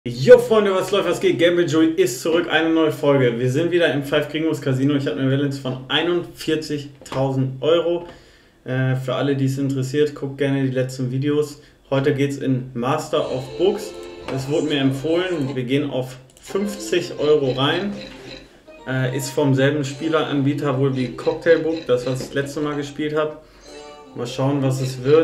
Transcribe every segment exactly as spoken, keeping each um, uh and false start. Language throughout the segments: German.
Jo Freunde, was läuft, was geht? Gamble Joey ist zurück, eine neue Folge. Wir sind wieder im Five Gringos Casino. Ich habe eine Balance von einundvierzigtausend Euro. Äh, für alle, die es interessiert, guckt gerne die letzten Videos. Heute geht es in Master of Books. Es wurde mir empfohlen, wir gehen auf fünfzig Euro rein. Äh, ist vom selben Spieleranbieter wohl wie Cocktailbook, das was ich das letzte Mal gespielt habe. Mal schauen, was es wird.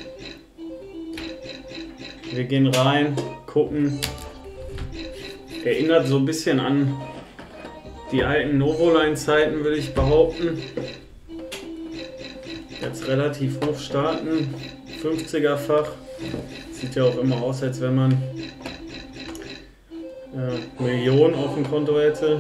Wir gehen rein, gucken. Erinnert so ein bisschen an die alten Novoline-Zeiten, würde ich behaupten. Jetzt relativ hoch starten, fünfziger-fach. Sieht ja auch immer aus, als wenn man äh, Millionen auf dem Konto hätte.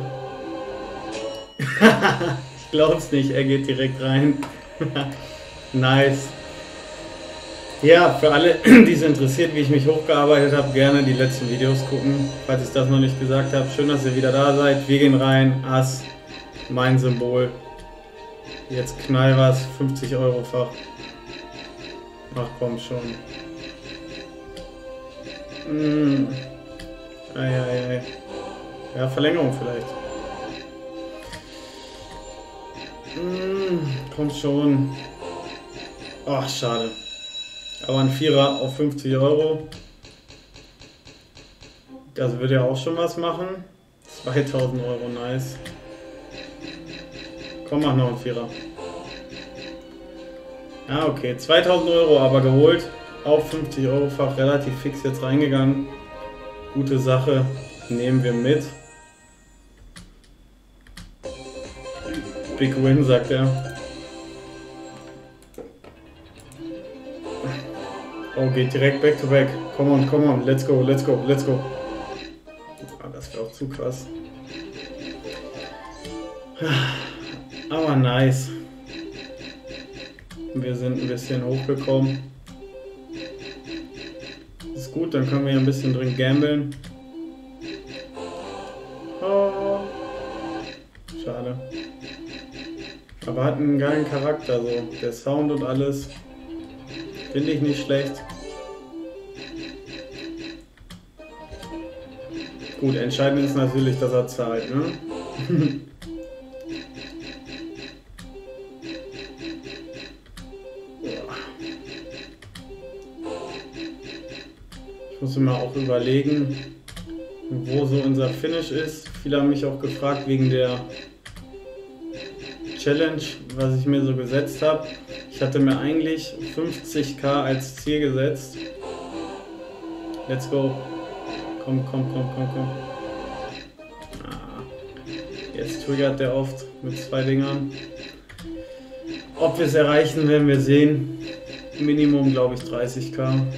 Ich glaub's nicht, er geht direkt rein. Nice. Ja, für alle, die es interessiert, wie ich mich hochgearbeitet habe, gerne die letzten Videos gucken, falls ich das noch nicht gesagt habe. Schön, dass ihr wieder da seid. Wir gehen rein. Ass, mein Symbol. Jetzt knall was, fünfzig Euro fach. Ach komm schon. Mm. Ei, ei, ei. Ja, Verlängerung vielleicht. Mm. Komm schon. Ach, schade. Aber ein Vierer auf fünfzig Euro. Das würde ja auch schon was machen. zweitausend Euro, nice. Komm, mach noch ein Vierer. Ja, okay. zweitausend Euro aber geholt. Auf fünfzig Euro fach, relativ fix jetzt reingegangen. Gute Sache. Nehmen wir mit. Big Win, sagt er. Oh, geht direkt back to back. Come on, come on. Let's go, let's go, let's go. Ah, das wäre auch zu krass. Aber nice. Wir sind ein bisschen hochgekommen. Ist gut, dann können wir hier ein bisschen drin gamblen. Oh. Schade. Aber hat einen geilen Charakter, so. Der Sound und alles. Finde ich nicht schlecht. Gut, entscheidend ist natürlich, dass er zahlt, ne? Ich muss mir auch überlegen, wo so unser Finish ist. Viele haben mich auch gefragt wegen der Challenge, was ich mir so gesetzt habe. Ich hatte mir eigentlich fünfzigtausend als Ziel gesetzt. Let's go. Komm, komm, komm, komm, komm. Ah, jetzt triggert der oft mit zwei Dingern. Ob wir es erreichen, werden wir sehen. Minimum, glaube ich, dreißigtausend.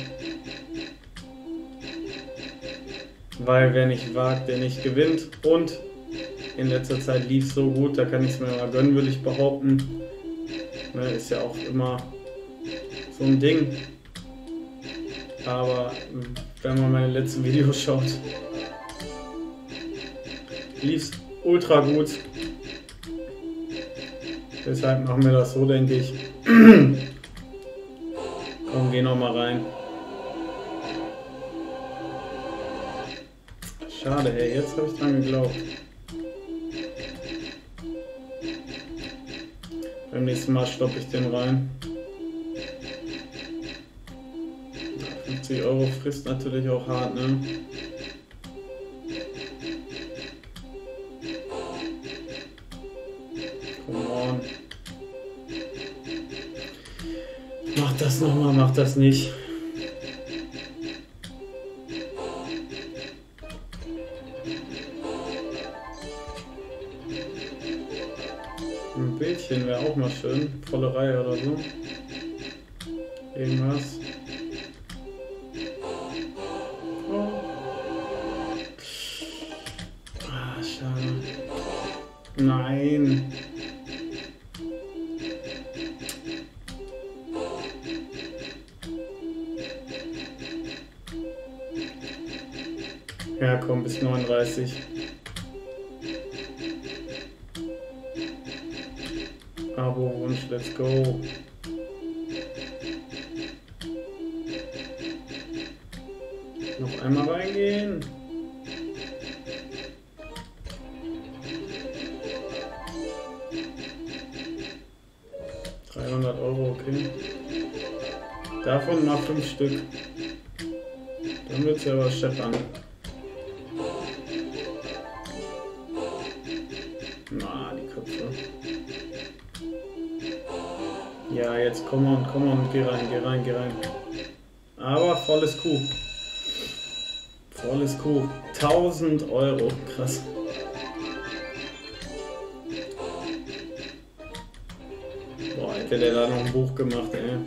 Weil wer nicht wagt, der nicht gewinnt. Und in letzter Zeit lief es so gut, da kann ich es mir mal gönnen, würde ich behaupten. Ne, ist ja auch immer so ein Ding. Aber wenn man meine letzten Videos schaut, lief es ultra gut. Deshalb machen wir das so, denke ich. Komm, geh noch mal rein. Schade, ey, jetzt habe ich dran geglaubt. Beim nächsten Mal stoppe ich den rein. fünfzig Euro frisst natürlich auch hart, ne? Come on. Mach das nochmal, mach das nicht. Ein Bildchen wäre auch mal schön. Volle Reihe oder so. Irgendwas. Oh. Ah, schade. Nein. Ja, komm, bis neununddreißig. Abo-Wunsch, let's go. Noch einmal reingehen. okay. Davon mal fünf Stück. Dann wird es ja aber scheppern. Na, die Köpfe. Ja, jetzt komm on, komm on, geh rein, geh rein, geh rein. Aber volles Kuh. Volles Kuh. tausend Euro, krass. Boah, hätte der da noch ein Buch gemacht, ey.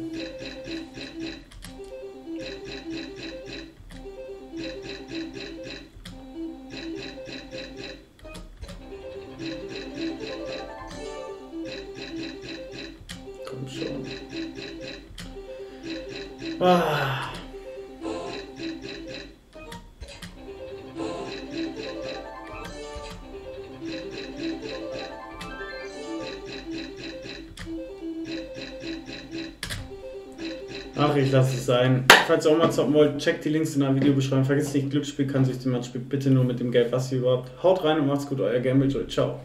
Komm schon. Ah. Ach, ich lasse es sein. Falls ihr auch mal zocken wollt, checkt die Links in der Videobeschreibung. Vergesst nicht, Glücksspiel kann sich jemand spielt bitte nur mit dem Geld, was ihr überhaupt. Haut rein und macht's gut, euer Gamble Joy. Ciao.